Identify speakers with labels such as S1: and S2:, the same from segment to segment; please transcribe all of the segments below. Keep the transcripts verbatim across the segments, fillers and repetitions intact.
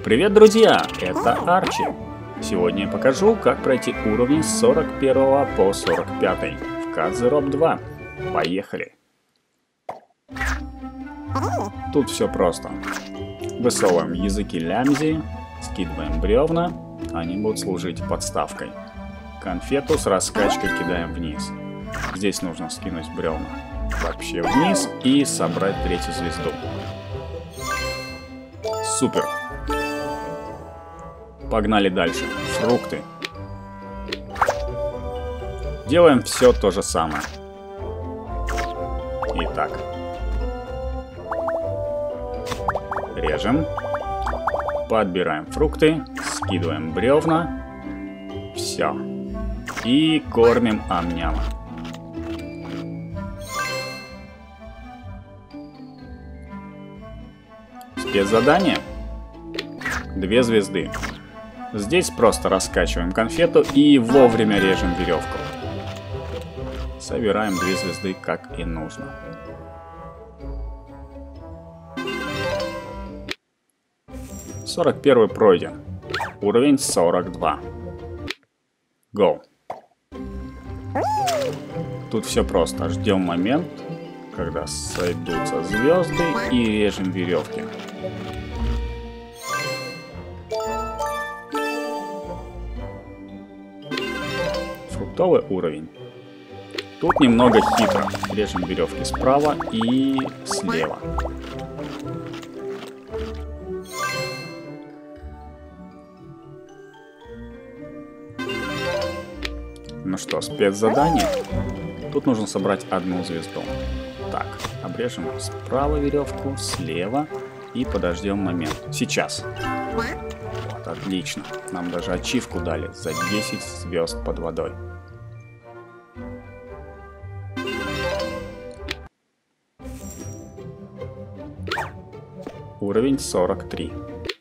S1: Привет, друзья! Это Арчи. Сегодня я покажу, как пройти уровни с сорок первого по сорок пятый в Кадзероп два. Поехали! Тут все просто. Высовываем языки лямзи, скидываем бревна, они будут служить подставкой. Конфету с раскачкой кидаем вниз. Здесь нужно скинуть бревна вообще вниз и собрать третью звезду. Супер! Погнали дальше. Фрукты. Делаем все то же самое. Итак. Режем. Подбираем фрукты. Скидываем бревна. Все. И кормим ам-няма. Спецзадание. Две звезды. Здесь просто раскачиваем конфету и вовремя режем веревку. Собираем две звезды, как и нужно. сорок первый пройден. Уровень сорок два. Go. Тут все просто. Ждем момент, когда сойдутся звезды, и режем веревки. Фруктовый уровень. Тут немного хитро. Режем веревки справа и слева. Ну что, спецзадание. Тут нужно собрать одну звезду. Так, обрежем справа веревку, слева и подождем момент. Сейчас. Вот, отлично. Нам даже ачивку дали за десять звезд под водой. Уровень сорок три.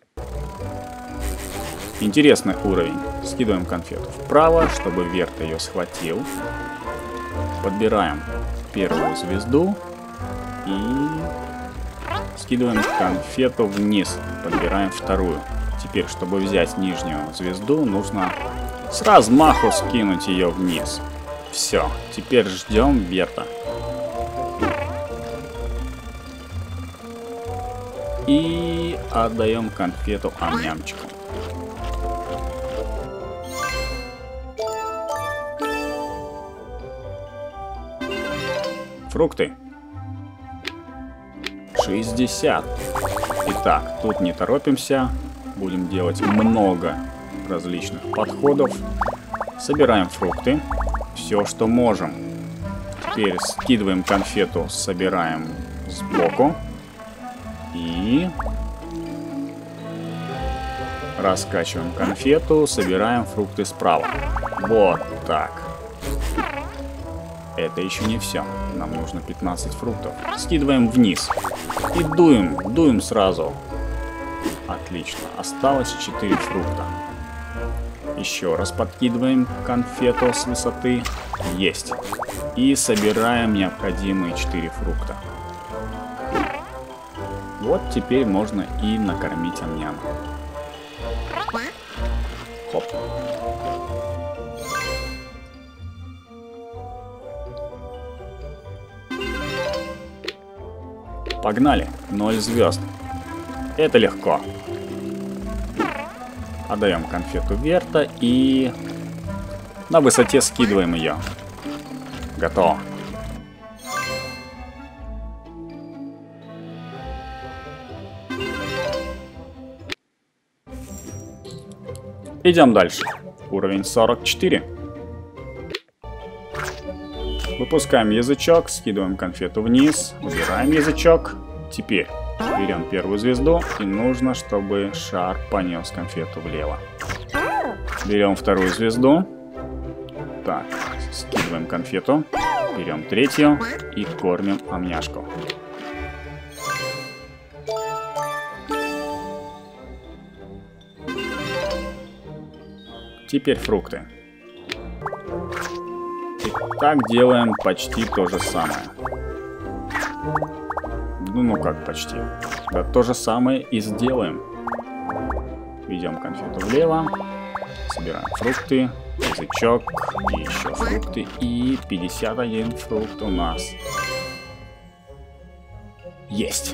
S1: Интересный уровень. Скидываем конфету вправо, чтобы Верт ее схватил. Подбираем первую звезду и скидываем конфету вниз. Подбираем вторую. Теперь, чтобы взять нижнюю звезду, нужно с размаху скинуть ее вниз. Все. Теперь ждем Верта. И отдаем конфету ам-нямчику. Фрукты. шестьдесят. Итак, тут не торопимся. Будем делать много различных подходов. Собираем фрукты. Все, что можем. Теперь скидываем конфету, собираем сбоку. И раскачиваем конфету, собираем фрукты справа. Вот так. Это еще не все. Нам нужно пятнадцать фруктов. Скидываем вниз. И дуем, дуем сразу. Отлично. Осталось четыре фрукта. Еще раз подкидываем конфету с высоты. Есть. И собираем необходимые четыре фрукта. Вот теперь можно и накормить ам-няма. Хоп. Погнали. ноль звезд. Это легко. Отдаем конфету Верта и на высоте скидываем ее. Готово. Идем дальше. Уровень сорок четыре. Выпускаем язычок, скидываем конфету вниз, убираем язычок. Теперь берем первую звезду, и нужно, чтобы шар понес конфету влево. Берем вторую звезду. Так, скидываем конфету. Берем третью и кормим ам-няшку. Теперь фрукты. И так делаем почти то же самое. Ну, ну как почти. Да то же самое и сделаем. ведем конфету влево. Собираем фрукты, язычок, и еще фрукты. И пятьдесят один фрукт у нас. Есть.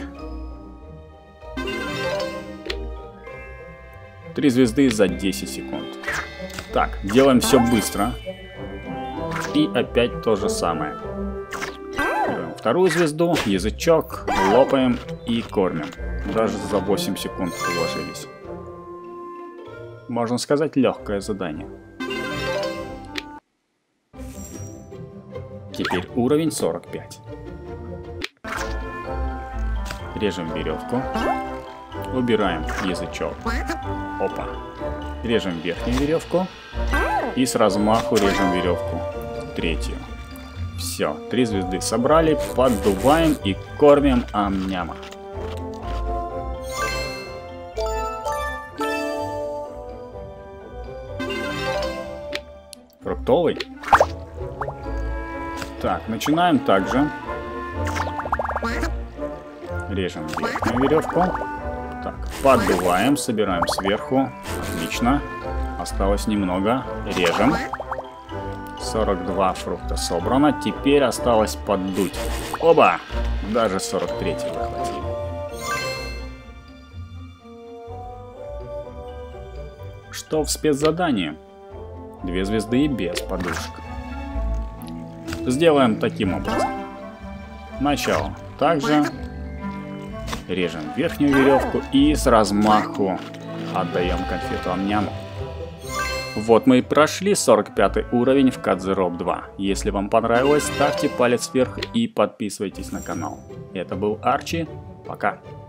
S1: Три звезды за десять секунд. Так, делаем все быстро. И опять то же самое. Берем вторую звезду, язычок, лопаем и кормим. Даже за восемь секунд уложились. Можно сказать, легкое задание. Теперь уровень сорок пять. Режем веревку. Убираем язычок. Опа. Режем верхнюю веревку. И с размаху режем веревку. Третью. Все. Три звезды собрали. Поддуваем и кормим ам-няма. Фруктовый. Так, начинаем также. Режем верхнюю веревку. Так, поддуваем, собираем сверху. Отлично. Осталось немного. Режем. сорок два фрукта собрано. Теперь осталось поддуть. Оба! Даже сорок три выхватили. Что в спецзадании? Две звезды без подушек. Сделаем таким образом. Начало. Также режем верхнюю веревку и с размаху отдаем конфету ам-няму. Вот мы и прошли сорок пятый уровень в Кадзероб два. Если вам понравилось, ставьте палец вверх и подписывайтесь на канал. Это был Арчи. Пока.